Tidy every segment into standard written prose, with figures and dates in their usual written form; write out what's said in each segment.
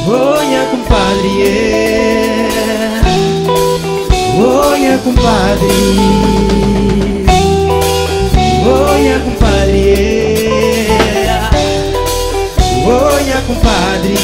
Oye, compadre, oye, compadre, oye, compadre, oye, compadre.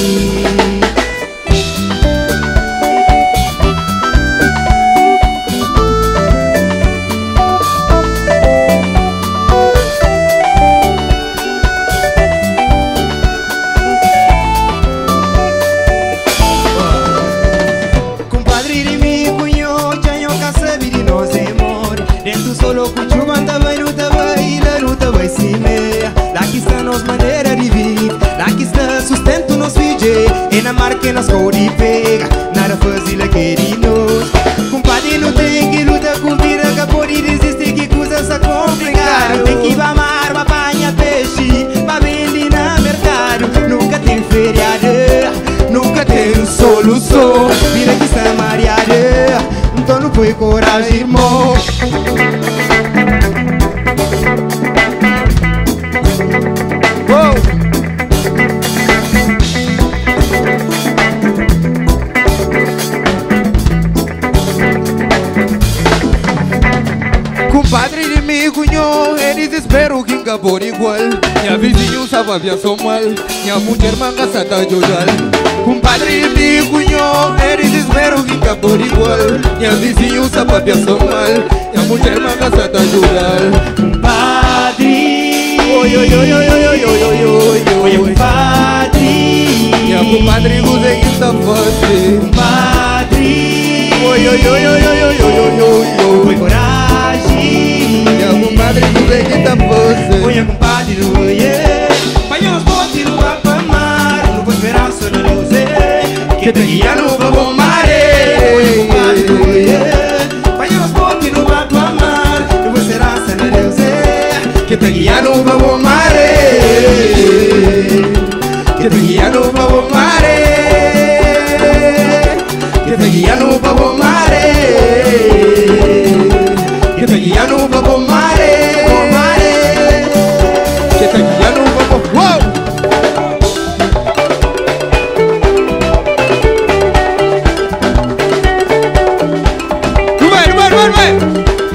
Solo cuchuman também luta vai se meia. Aqui está nos maneira de vir, aqui está sustento nos vídeos. E na marca nas cor de pega, nada fácil aquele nós. Compadre não tem que lutar com vida, que pode desistir que coisas a complicar. Tem que ir amar, vai apanhar peixe, vai vender na mercado. Nunca tem feriado, nunca tem solução. Vida que está mareada, então não foi coragem, irmão. Compadre de mi cunhão, é desespero que acabou igual. Minha vizinho sabe aviação mal, minha mulher manga sata ajudar. Compadre de mi cunhão, é desespero que acabou igual. Minha vizinho sabe aviação mal, minha mulher manga sata ajudar. Compadre, oi, oi, oi, oi, oi, oi, oi, oi, oye, compadre, minha compadre usa que está fácil. compadre, Oi, oi, oi, oi, oi, oi, oi, oi, foi coragem. minha compadre usa que está fácil. Oye, compadre, oye, paños bote no va pa' mar, no puedo esperar solo Deus, que te guía no va a mare. Oye, compadre, oye, paños bote no va pa' mar, no puedo esperar solo Deus, que te guía no va a mare, que te guía no va a mare, que te guía no va a mare, que te guía no va a mare. Que te guía no vamos. ¡Wow! ¡Rubén!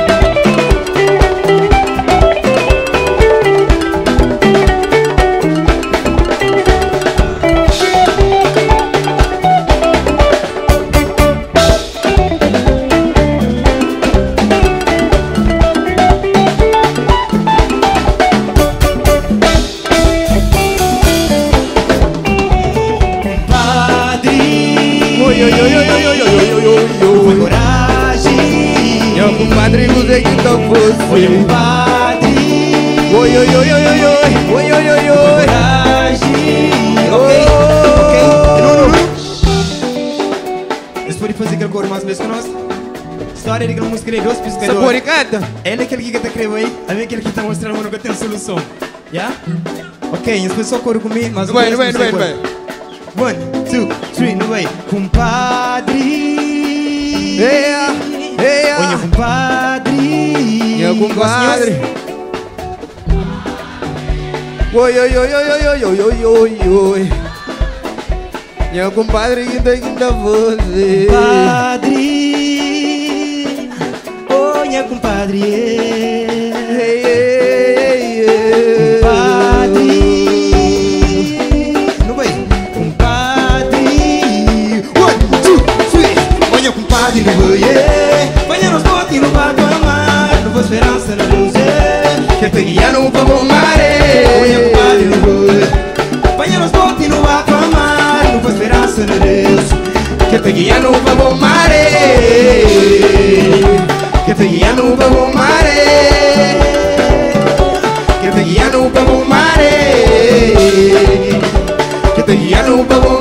Foi coragem. Meu compadre usa que tá você. Oye, compadre, Oi, oi, oi, oi, oi, oi, oi, oi, oi, oi. coragem. Ok. Eles podem fazer aquele coro mais mesmo que nós. História de aquela música de dois pescadores. Saboricada? Ele é aquele que tá escrevendo aí, aí aquele que tá mostrando que tem solução. Yeah? Ok, eles fazem só coro comigo, mas Vai. 1, 2, 3, no way. Compadre. Oye, compadre. Meu compadre. Oi, oi, oi, oi, oi, oi, oi, oi, oi. Meu compadre que tá você. Compadre. Oye, compadre. Compadre. No way. Compadre. 1, 2, 3. Oye, compadre, no way. Venha nos bote no barco a mar. Não vou esperança na luz. Que te guia no pavo mare. Oye, compadre, no way. Venha nos bote no barco a mar. Não vou esperança na Deus. Que te guia no pavo mare. Que te guia no pavo mare. Que te guia no pavo mare. Que te guia no pavo